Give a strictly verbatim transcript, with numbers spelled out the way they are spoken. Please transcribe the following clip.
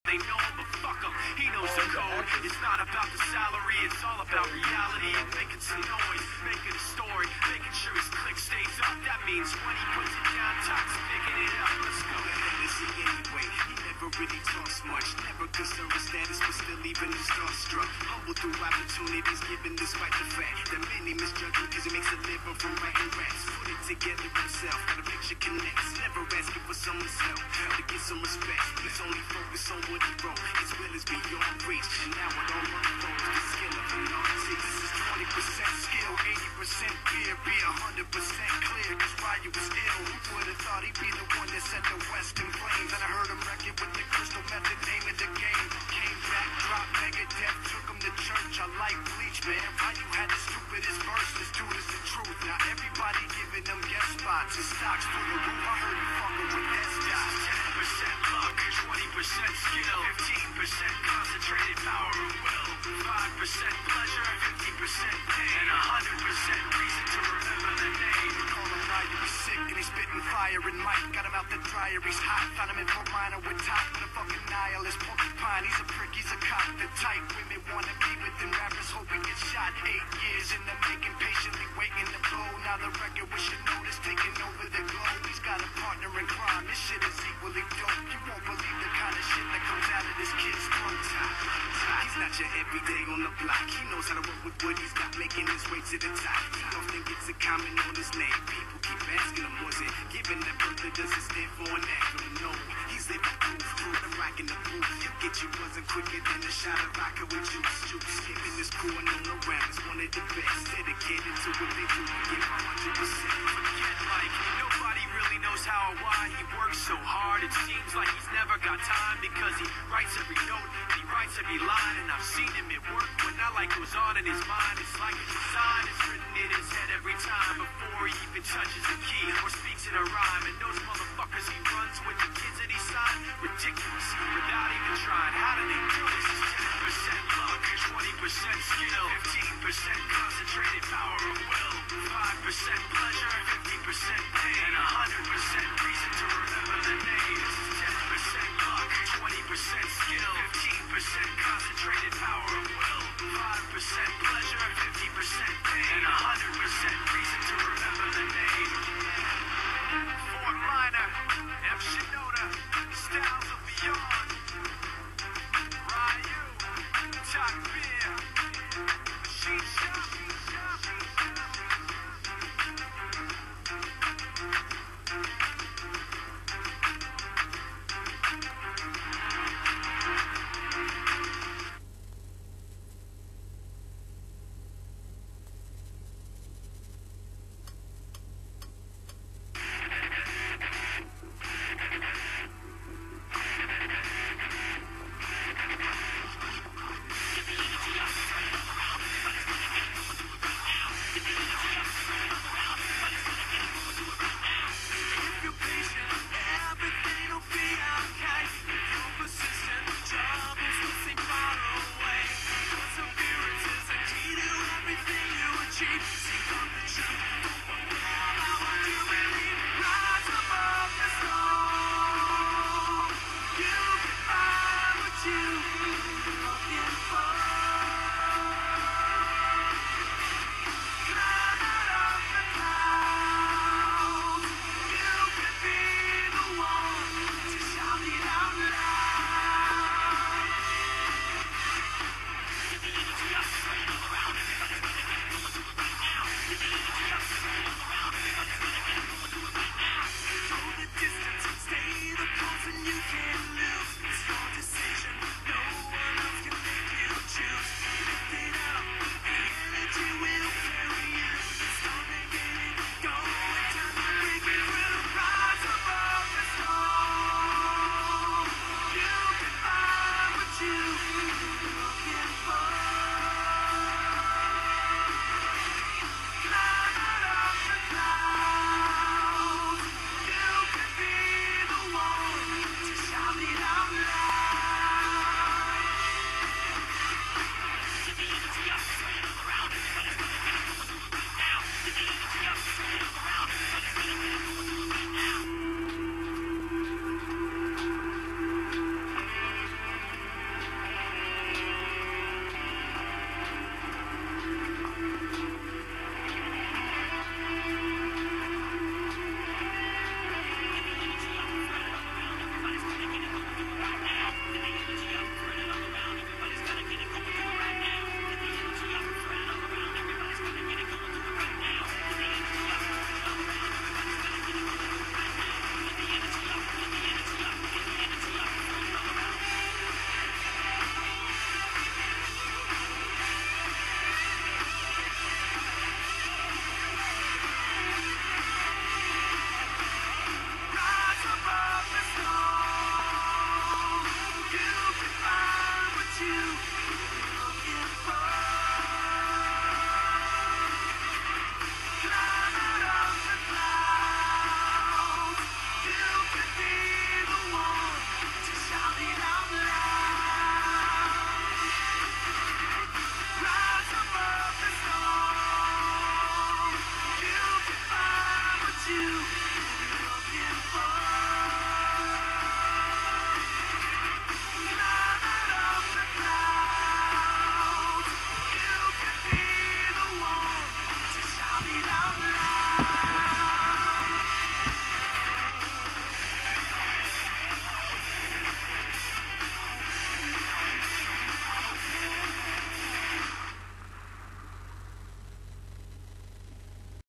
they know him, but fuck him, he knows the code. It's not about the salary, it's all about reality and making some noise, making a story, making sure his click stays up. That means when he puts it down, toxic, picking it up. Let's go. Anyway, he never really talks much, never concerned with status, but still even him starstruck. Humble through opportunities given despite the fact that many misjudge him because he makes a living from writing raps. Put it together himself, got a picture connects, never asking for someone's help, how to get some respect. He's only focused on what he wrote, his will is beyond reach, and now it all unfolds, the skill of an artist. This is twenty percent skill, eighty percent fear, be one hundred percent clear, cause Ryu was ill. Who would've thought he'd be the one that set the West in flames? And I heard him wreck it with the crystal method, name of the game. Came back, dropped Megadeth, took him to church. I like Bleach, man. Ryu had the stupidest verse, this dude is the truth. Now everybody giving them guest spots and stocks for the roof. I heard he fucking with that stock. ten percent luck, twenty percent skill, fifteen percent concentrated power of will, five percent pleasure, fifty percent pain, and one hundred percent reason to remember the name. We call him Ryu, he's sick and he's spitting fire and Mike got him out the dryer, he's hot. Found him in Fort Minor with top with a fucking nihilist porcupine. He's a prick, he's a cop. The type women wanna be with them rappers, hope he gets shot. Eight years in the making, patiently waiting to blow. Now the record we should notice taking over the globe. He's got a partner in crime, this shit is equally dope. You won't believe the kind of shit that comes out of this kid's tongue top. He's not your everyday on the block. He knows how to work with what he's got, making his way to the top. He often gets a comment on his name. People keep asking him, was it given that brother doesn't stand for an acronym? No, he's living proof, through the rock in the booth. He'll get you buzzing quicker than a shot of vodka with juice. Juice, skipping this crew and on around is one of the best. Dedicated to what they do, give one hundred percent. Forget like nobody really knows how or why he works so hard. It seems like he's never got time because he writes every note and he writes every line. And I've seen him at work when that light goes on in his mind. It's like a design is written in his head every time before he even touches a key or speaks in a rhyme. And those motherfuckers he runs with the kids that he signed, ridiculous without even trying. How do they do this? It's ten percent luck, twenty percent skill, fifteen percent concentrated power of will, five percent pleasure, fifty percent pain, and one hundred percent reason to remember the name. This is ten percent luck, twenty percent skill, fifteen percent concentrated power of will, five percent pleasure, fifty percent pain, and one hundred percent reason to remember the name. Fort Minor, F. Shino.